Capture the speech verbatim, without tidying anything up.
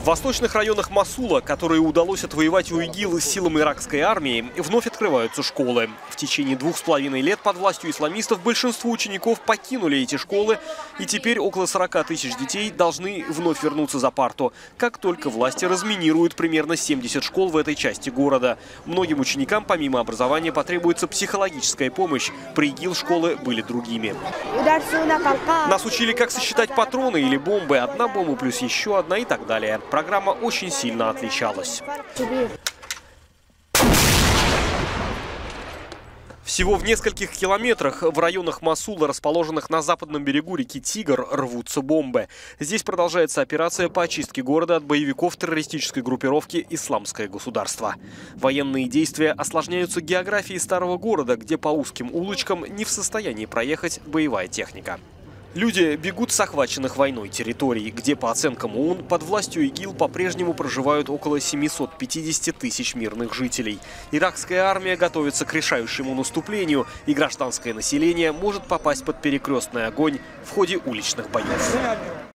В восточных районах Мосула, которые удалось отвоевать у ИГИЛ силами иракской армии, вновь открываются школы. В течение двух с половиной лет под властью исламистов большинство учеников покинули эти школы, и теперь около сорока тысяч детей должны вновь вернуться за парту, как только власти разминируют примерно семьдесят школ в этой части города. Многим ученикам помимо образования потребуется психологическая помощь. При ИГИЛ школы были другими. Нас учили, как сосчитать патроны или бомбы. Одна бомба плюс еще одна и так далее. Программа очень сильно отличалась. Всего в нескольких километрах в районах Мосула, расположенных на западном берегу реки Тигр, рвутся бомбы. Здесь продолжается операция по очистке города от боевиков террористической группировки «Исламское государство». Военные действия осложняются географией старого города, где по узким улочкам не в состоянии проехать боевая техника. Люди бегут с охваченных войной территорий, где, по оценкам ООН, под властью ИГИЛ по-прежнему проживают около семисот пятидесяти тысяч мирных жителей. Иракская армия готовится к решающему наступлению, и гражданское население может попасть под перекрестный огонь в ходе уличных боев.